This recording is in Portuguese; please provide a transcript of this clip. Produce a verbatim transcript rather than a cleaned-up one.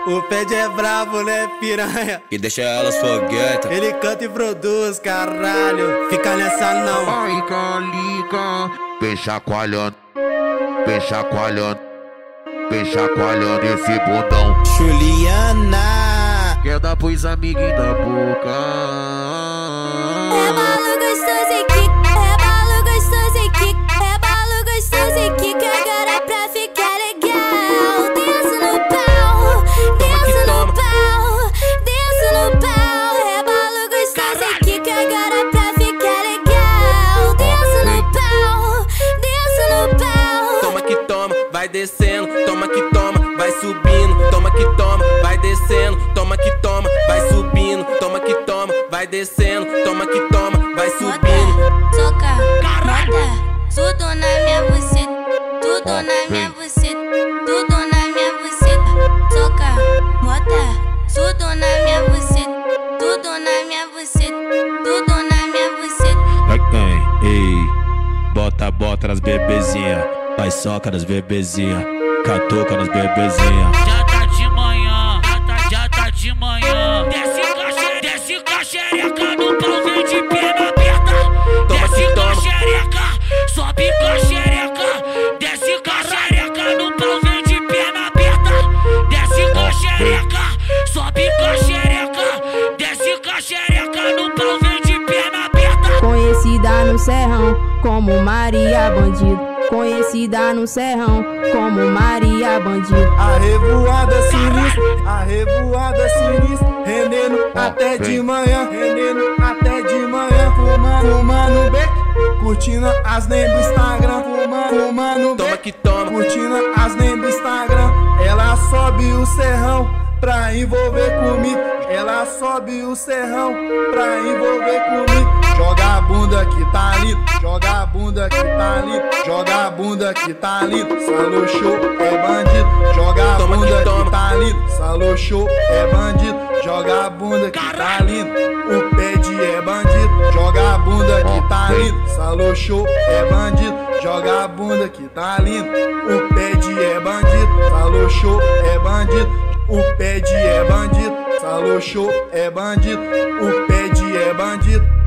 O Ped é brabo, né, piranha? E deixa elas fogueta. Ele canta e produz, caralho. Fica nessa não. Ai, calica, vem chacoalhando, vem chacoalhando, vem chacoalhando esse bundão. Juliana, quer dar pros amiguinhos da boca. Rebalo gostoso e kick, rebalo gostoso e kick, rebalo gostoso e kick, agora pra ficar legal. Desço no pau, desço no pau, desço no pau. Rebalo gostoso e kick, agora pra ficar legal. Desço no pau, desço no pau. toma que toma, vai descendo. Toma que toma, vai subindo. Toma que toma, vai descendo. Toma que toma, vai subindo. Toma que toma, vai descendo. Toma que toma, vai subindo. Soca, bota, tudo na minha buceta, tudo na minha buceta, tudo na minha buceta. Soca, bota, tudo na minha buceta, tudo na minha buceta, tudo na minha buceta. Vai quem? Ei, bota, bota nas bebezinha, vai soca nas bebezinha, catuca nas bebezinha. Já tá de manhã, já tá, já tá de manhã. Desce caxereca, desce caxereca no pau, vem de perna aberta. Desce caxereca, sobe caxereca. Desce caxereca no pau, vem de perna aberta. Desce caxereca, sobe caxereca. Desce caxereca no pau, vem de perna aberta. Conhecida no serrão como Maria Bandido. Conhecida no serrão como Maria Bandido. A revoada sinistra, a revoada sinistra. Rendendo até de manhã, rendendo até de manhã. Fumando, fumando beck, curtindo as nem do Instagram. Fumando, fumando beck, Toma que toma, curtindo as nem do Instagram. Ela sobe o serrão pra envolver comigo. Ela sobe o serrão pra envolver comigo. Joga a bunda que tá lindo, joga a bunda que tá lindo, joga a bunda que tá lindo. Salô show é bandido, joga a Toma que bunda toma. que tá lindo. Salô show é bandido, joga a bunda que tá lindo. O Ped é bandido, joga a bunda que tá lindo. Salô show é bandido, joga a bunda que tá lindo. O Ped é bandido, salô show é bandido. O Ped é bandido, salô show é bandido. O Ped é bandido.